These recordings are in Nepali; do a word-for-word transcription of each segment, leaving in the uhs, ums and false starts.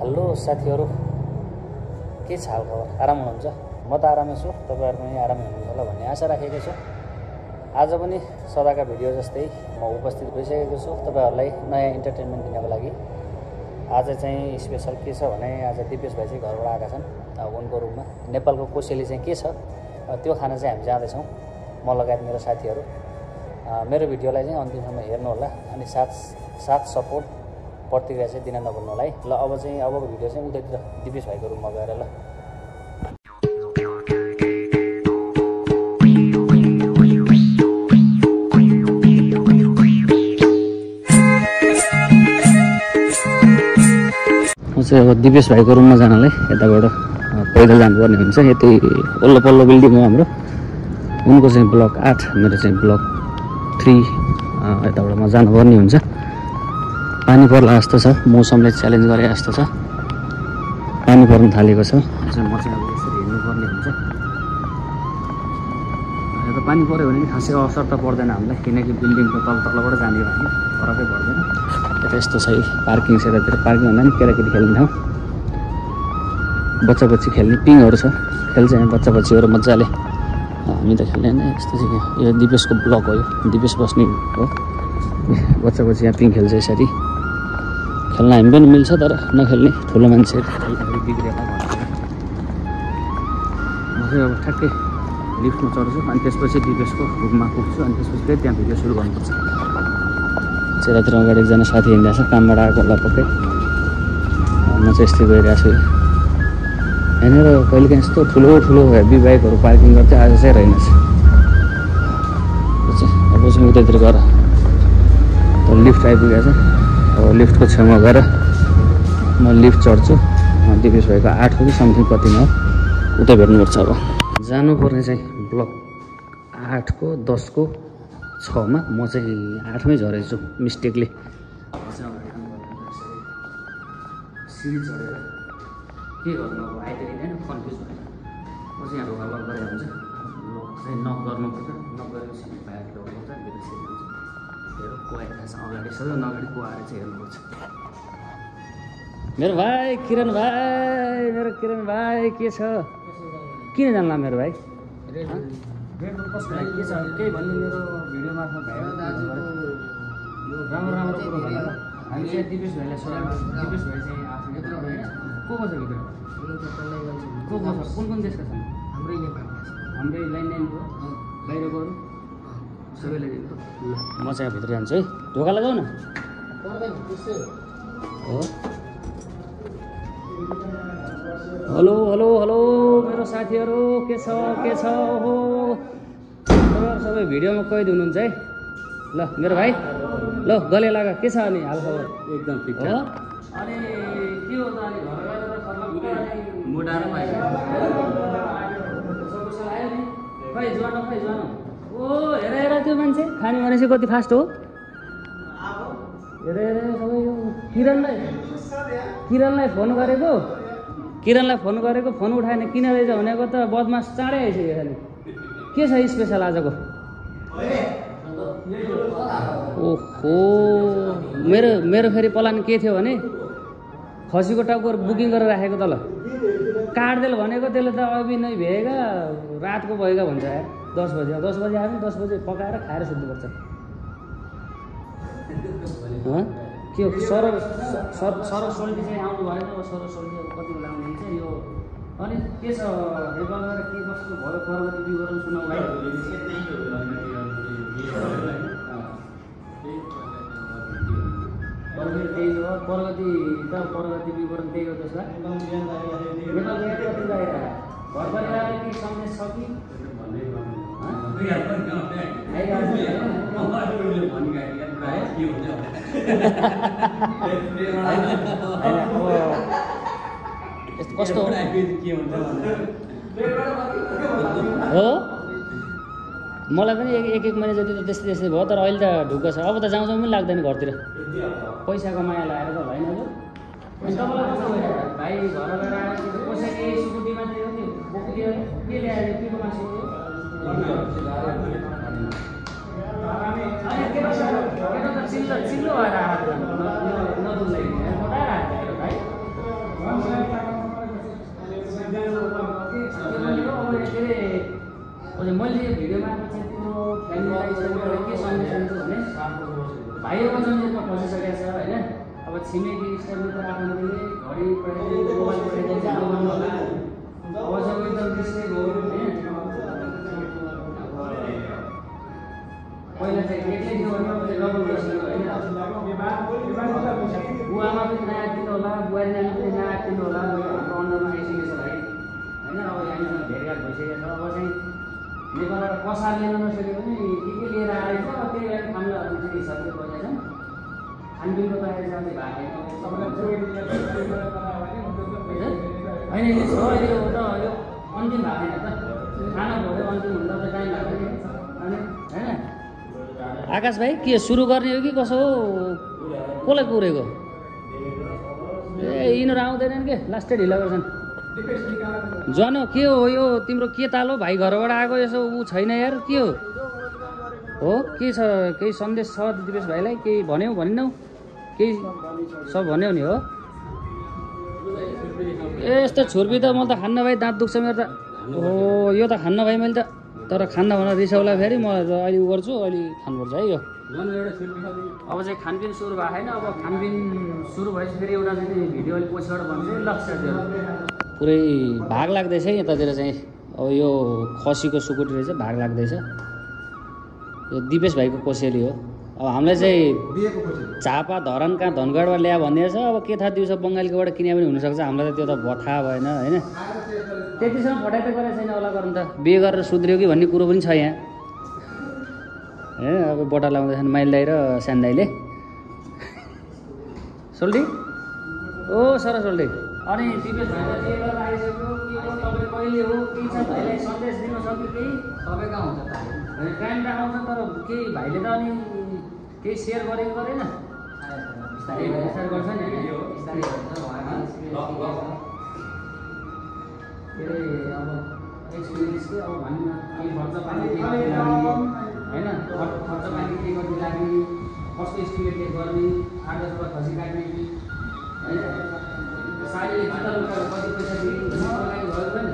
हेलो साथीहरु, के छ हाल खबर? आराम हुनुहुन्छ? म त आरामै छु, तपाईहरु पनि आरामै हुनुहुन्छ होला भन्ने आशा राखेको छु। आज पनि सदाका भिडियो जस्तै म उपस्थित भइसकेको छु तपाईहरुलाई नयाँ इन्टरटेनमेन्ट दिनको लागि। आज चाहिँ स्पेशल के छ भने आज दिपेश भाइ चाहिँ घरबाट आएका छन् उनको रुममा। नेपालको कोसेली चाहिँ के छ त्यो खाना चाहिँ हामी जाँदै छौं, म लगायत मेरो साथीहरु। मेरो भिडियोलाई चाहिँ अन्तिमसम्म हेर्नु होला अनि साथ साथ सपोर्ट प्रतिक्रिया चाहिँ दिन नभुल्नु होला है। ल अब चाहिँ अबको भिडियो चाहिँ उतैतिर दिपेश भाइको रुममा गएर ल चाहिँ अब दिपेश भाइको रुममा जानलाई यताबाट पैदल जानुपर्ने हुन्छ। यतै वल्लो पल्लो बिल्डिङ हो हाम्रो। उनको चाहिँ ब्लक आठ, मेरो चाहिँ ब्लक थ्री। यताबाट म जानुपर्ने हुन्छ। पानी पर्ला जस्तो छ, मौसमले च्यालेन्ज गरे जस्तो छ। पानी पर्न थालेको छ, म चाहिँ अब यसरी हिँड्नुपर्ने हुन्छ। यता पानी पर्यो भने नि खासै असर त पर्दैन हामीलाई, किनकि बिल्डिङको तल तलबाट जाने हो हामी, फरकै पर्दैन। यता यस्तो छ पार्किङ, यतातिर पार्किङ भन्दा नि केटाकेटी खेल्ने ठाउँ, बच्चा बच्ची खेल्ने पिङहरू छ, खेल्छ यहाँ बच्चा बच्चीहरू मजाले। हामी त खेल्ने होइन, यस्तो चाहिँ यो दिपेशको ब्लक हो, यो दिपेश बस्ने हो। बच्चा बच्ची यहाँ पिङ खेल्छ यसरी। खेल्न हामी पनि मिल्छ, तर नखेल्ने ठुलो मान्छे बिग्रेको भन्छ। म चाहिँ अब ठ्याक्कै लिफ्टमा चढ्छु अनि त्यसपछि दिपेशको रुममा पुग्छु अनि त्यसपछि फेरि त्यहाँ भिडियो सुरु गर्नुपर्छ। यतातिर अगाडि एकजना साथी हिँडिरहेको छ, कामबाट आएको होला पक्कै। म चाहिँ यस्तै गइरहेको छु। यहाँनिर कहिलेकाहीँ यस्तो ठुलो ठुलो हेभी बाइकहरू पार्किङ गर्थ्यो, आज चाहिँ रहेनछ। अब चाहिँ उतैतिर गएर लिफ्ट आइपुगेको छ। अब लिफ्टको छेउमा गएर म लिफ्ट चढ्छु। दिपेश भाइको आठ हो कि समथिङ कतिमा हो, उतै भेट्नुपर्छ। अब जानुपर्ने चाहिँ ब्लक आठको दसको छमा, म चाहिँ आठमै झरेछु मिस्टेकले। सिडी चढेर के गर्नु अब आइपुगिँदैन, कन्फ्युज भएर म चाहिँ यहाँ ढोका लक गरेर हुन्छ। लक चाहिँ नक गर्नुपर्छ, नक गरेपछि बाहिर ल्याउनुपर्छ, भित्र सिडी हुन्छ। हेरौँ को आइरहेको छ अगाडि, सबैभन्दा अगाडि को आएर चाहिँ हेर्नुपर्छ। मेरो भाइ किरण भाइ, मेरो किरण भाइ के छ? किन जान्ला मेरो भाइ? कसको लागि के छ केही भन्ने मेरो भिडियो मार्फत भाइहरू यो राम्रो राम्रो कुरो भनेर हामी चाहिँ दिपेश भाइलाई सोध्नु। दिपेश भाइ चाहिँ आफ्नो यत्रो होइन, को को छ भित्र? को को छ? कुन कुन देशका छन्? हाम्रै नेपालका छ, हाम्रै लाइन लाइनको बाहिरकोहरू सबैलाई दिएको। म चाहिँ भित्र जान्छु है, ढोका लगाऊ न। हो हेलो हेलो हेलो मेरो साथीहरू, के छ के छ? ओहो तपाईँहरू सबै भिडियोमा कैद हुनुहुन्छ है। ल मेरो भाइ, ल गले लाग, के छ अनि हाल खबर? एकदम ठिक छ। अनि के हो त अनि घर गएर मोटाएर पाइन्छ आयो नि, खै ज्वानो खै ज्वानो। ओ हेर हेर त्यो मान्छे खाने मान्छे कति फास्ट हो। हेर हेर सबै यो किरणलाई किरणलाई फोन गरेको किरणलाई फोन गरेको फोन उठाएन, किन रहेछ भनेको त बदमास चाँडै आइसक्यो खालि। के छ स्पेसल आजको? ओहो मेरो मेरो फेरि प्लान के थियो भने खसीको टाउको बुकिङ गरेर राखेको तल काट्देल भनेको, त्यसले त अभी नै भ्याएगा रातको भएगा भन्छ यार। दस बजी दस बजी आयो भने दस बजी पकाएर खाएर सुत्नुपर्छ। के हो सर सर सोल्टी चाहिँ आउनु भएन। अब सर सोल्टी अब कति बेला आउने हुन्छ यो? अनि के छ नेपालमा के कस्तो भयो प्रगति विवरण सुनाउ भाइ। प्रगति त्यही हो, प्रगति त प्रगति विवरण त्यही हो। त्यसमा नेपाल कति गएर घर परिवार के सन्देश छ कि कस्तो हो? मलाई पनि एक एक एक महिना जति त त्यस्तै त्यस्तै भयो, तर अहिले त ढुक्क छ। अब त जाउँ जाउँ पनि लाग्दैन घरतिर, पैसाको माया लगाएर त भएन। अनि तपाईँलाई कस्तो भइरहेको भाइ? घर गएर आएर पैसा के सुकुटी मात्रै हो, त्यो बोक्यो के ल्याएर के को मासु हो? चिल्लो चिल्लो भएर आएर नदुल्दै भाइ छिमेकी इष्टमित्र आफन्तले घडी पठाइदिनु मोबाइल पठाइदिनु नगर्नु होला अवश्य एकदम डिस्ट्रेक्ट हो होइन पहिला चाहिँ एक्लै थियो भने मैले लगन गरिसक्यो होइन बुवामा पनि नआत्तिनु होला बुहारी नानी पनि नआत्तिनु होला हाम्रो अन्डरमा आइसकेको छ भाइ होइन अब यहाँनिर भेटघाट भइसकेको छ अब चाहिँ नेपालबाट कसार लिन नसके पनि के के लिएर आएछ अब त्यही लागि खाना जुन हिसाबले बजेछ खानपिनको बारे चाहिँ भएको होइन अहिले छ अहिले त यो अन्तिम भएको छैन त खाना भयो अन्तिम हुँदा त टाइम लाग्छ नि अनि होइन आकाश भाइ के सुरु गर्ने हो कि कसो हो कसलाई कुरेको ए यिनीहरू आउँदैनन् के लास्टै ढिला गर्छन् जन के हो यो तिम्रो के ताल हो भाइ घरबाट आएको यसो ऊ छैन यार के हो हो के छ केही सन्देश छ दिपेश भाइलाई केही भन्यौ भनिनौ केही सब भन्यौ नि हो ए यस्तो छुर्पी त मैले त खान्न भाइ दाँत दुख्छ मेरो त हो यो त खान्न भाइ मैले त तर खान्न भनेर रिसाउला फेरि म अहिले उ गर्छु अहिले खानुपर्छ है यो अब चाहिँ खानपिन सुरु भएको छैन अब खानपिन सुरु भएपछि फेरि एउटा चाहिँ भिडियो अलिक पछिबाट भन्छ लक्ष्य साथीहरू पुरै भाग लाग्दैछ है यतातिर चाहिँ अब यो खसीको सुकुटी रहेछ भाग लाग्दैछ यो दिपेश भाइको कोसेली हो अब हामीलाई चाहिँ झापा धरान कहाँ धनगढबाट ल्यायो भन्ने छ अब के थाहा दिउँसो बङ्गालीकोबाट किने पनि हुनसक्छ हामीलाई त त्यो त थाहा भएन होइन त्यतिसम्म फटाइ त गरेको छैन होला गर्नु त बिहे गरेर सुध्रियो कि भन्ने कुरो पनि छ यहाँ होइन अब बटा लाउँदैछन् माइल दाइ र सानो दाइले सोल्टी ओ सर सोल्टी अनि दिपेश भाइलाई बिहे गरेर आइसक्यो के हो तपाईँ कहिले हो के छ भाइलाई सन्देश दिन सक्यो केही तपाईँ कहाँ हुन्छ टाइम राखाउँछ तर केही भाइले त अनि केही सेयर गरेको गरेन सेयर गर्छ नि के अरे अब एक्सपिरियन्स के अब भन्नु केही खर्च पानी के गर्नु लाग्ने होइन खर्च पानी के गर्नु लाग्ने कस्तो एस्टिमेटले गर्ने आठ दसवटा खसी काट्ने कि होइन साडीले जुत्ता लुगा कति पैसा दिने लागि भयो पनि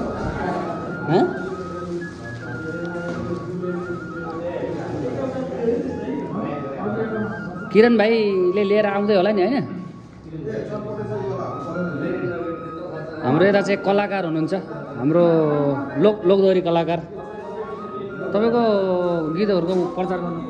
किरण भाइले लिएर आउँदै होला नि होइन हाम्रो यता चाहिँ कलाकार हुनुहुन्छ हाम्रो लोक लोकदोहोरी कलाकार तपाईँको गीतहरूको प्रचार गर्नु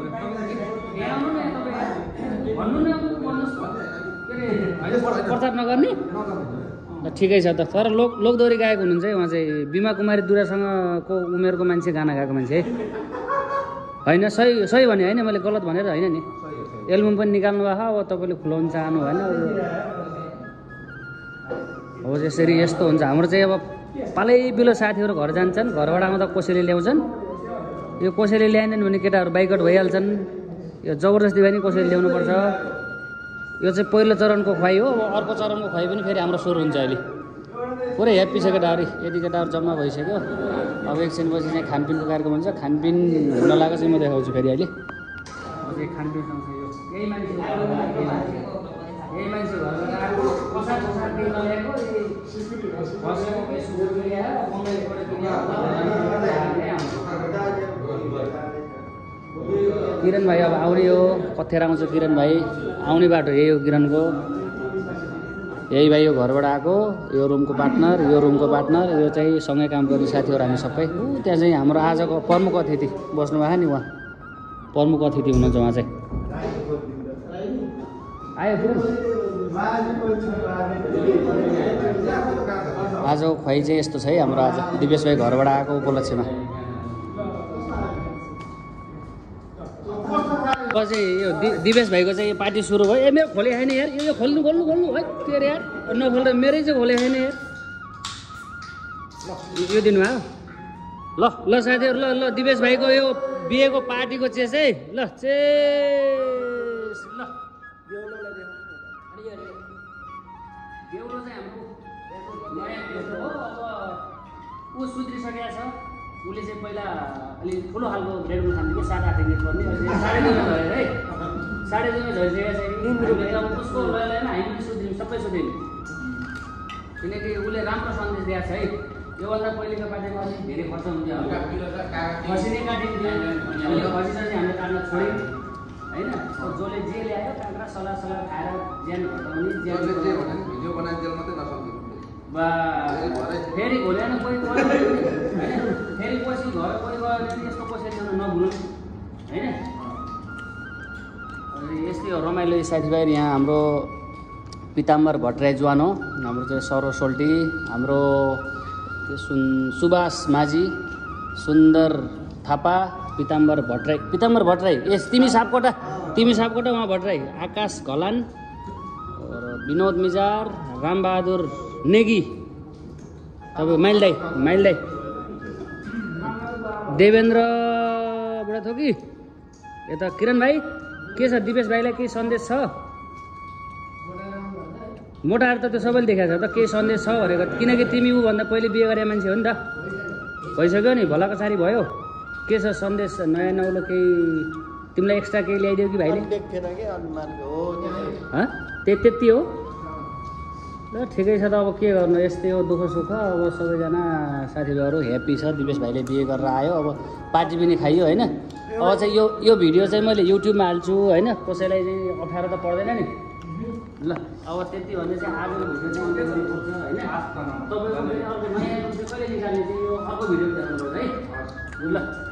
पऱ्यो प्रचार नगर्ने ठिकै छ त तर लोक लोकदोहोरी गायक हुनुहुन्छ है उहाँ चाहिँ बिमा कुमारी दुरासँगको उमेरको मान्छे गाना गाएको मान्छे है होइन सही सही भने होइन मैले गलत भनेर होइन नि एल्बम पनि निकाल्नु भएको अब तपाईँले खुलाउनु चाहनु भएन अब यसरी यस्तो हुन्छ हाम्रो चाहिँ अब पालै बिलो साथीहरू घर जान्छन् घरबाट आउँदा कसैले ल्याउँछन् यो कसैले ल्याएनन् भने केटाहरू बाइकआउट भइहाल्छन् यो जबरजस्ती भए नि कसैले ल्याउनुपर्छ यो चाहिँ पहिलो चरणको खुवाइ हो अब अर्को चरणको खुवाइ पनि फेरि हाम्रो सुरु हुन्छ अहिले पुरै ह्याप्पी छ केटाहरू यति केटाहरू जम्मा भइसक्यो अब एकछिनपछि चाहिँ खानपिनको कार्यक्रम हुन्छ खानपिन हुन लागेको चाहिँ म देखाउँछु फेरि अहिले खानपिन यही मान्छे यही मान्छे घरबाट आएको कसार कसार केही नल्याएको किरण भाइ अब आउने हो कथेर आउँछ किरण भाइ आउने बाटो यही हो किरणको यही भाइ यो घरबाट आएको यो रुमको पार्टनर यो रुमको पार्टनर यो चाहिँ सँगै काम गर्ने साथीहरू हामी सबै त्यहाँ चाहिँ हाम्रो आजको प्रमुख अतिथि बस्नुभएको नि उहाँ प्रमुख अतिथि हुनुहुन्छ उहाँ चाहिँ आयो आजको खुवाइ चाहिँ यस्तो छ है हाम्रो आज दिपेश भाइ घरबाट आएको उपलक्ष्यमा चाहिँ यो दिपेश भाइको चाहिँ पार्टी सुरु भयो ए मेरो खोले छैन यार यो खोल्नु खोल्नु खोल्नु है के अरे यार नखोल्दा मेरै चाहिँ खोले छैन यार यो दिनुभयो ल ल साथीहरू ल ल दिपेश भाइको यो बिहेको पार्टीको चेस है ल चेस ल बेहुलो चाहिँ हाम्रो नयाँ बेहुलो हो अब ऊ सुध्रिसकेको छ उसले चाहिँ पहिला अलि ठुलो खालको रेडबुल खान्थ्यो कि सात आठ मिनट पर्ने साढे दुईमा झऱ्यो है साढे दुईमा झरिसकेको छ अब उसको लयलाई होइन हामी पनि सुध्रियौँ सबै सुध्रियौँ किनकि उसले राम्रो सन्देश दिएको छ है योभन्दा पहिलेको पार्टीमा अलिक धेरै खर्च हुन्थ्यो खसी नै काटिन्थ्यो खसी चाहिँ हामीले काट्न छोड्यौँ होइन जसले जे ल्यायो काँक्रा सला सला खाएर ज्यान घटाउने ज्यान भिडियो बनाइदिएर मात्रै नसक्नु बा फेरि भोलि होइन कोही गयो होइन फेरि पछि घर कोही गयो भने यस्तो कसैसँग नभुल्नु होइन। यस्तै हो रमाइलो साथीभाइ। यहाँ हाम्रो पिताम्बर भट्टराई ज्वानो, हाम्रो चाहिँ सरोज सोल्टी, हाम्रो सुन सुभाष माझी, सुन्दर थापा, पिताम्बर भट्टराई पिताम्बर भट्टराई यस तिमी सापकोटा तिमी सापकोटा उहाँ भट्टराई, आकाश घलान, विनोद मिजार, रामबहादुर नेगी, तपाईँ माइल दाई माइल दाई, देवेन्द्र बुढा थोकी, यता किरण भाइ के छ? दिपेश भाइलाई केही सन्देश छ? मोटाहरू त त्यो सबैले देखाएको छ त केही सन्देश छ भनेको, किनकि तिमी ऊभन्दा पहिले बिहे गरे मान्छे हो नि त, भइसक्यो नि, भलाको सारी भयो। के छ सन्देश नयाँ नौलो केही तिमीलाई एक्स्ट्रा केही ल्याइदियो कि भाइले? त्यति हो ल, ठिकै छ त। अब के गर्नु, यस्तै हो दुःख सुख। अब सबैजना साथीभाइहरू ह्याप्पी छ, दिपेश भाइले बिहे गरेर आयो, अब पार्टी पनि खाइयो होइन। अब चाहिँ यो यो भिडियो चाहिँ मैले युट्युबमा हाल्छु होइन, कसैलाई चाहिँ अप्ठ्यारो त पर्दैन नि। ल अब त्यति भने चाहिँ आजको भिडियो चाहिँ होइन, तपाईँको पनि अर्को नयाँ कहिले निकाल्ने चाहिँ यो अर्को भिडियो देखाउनु पर्छ है। ल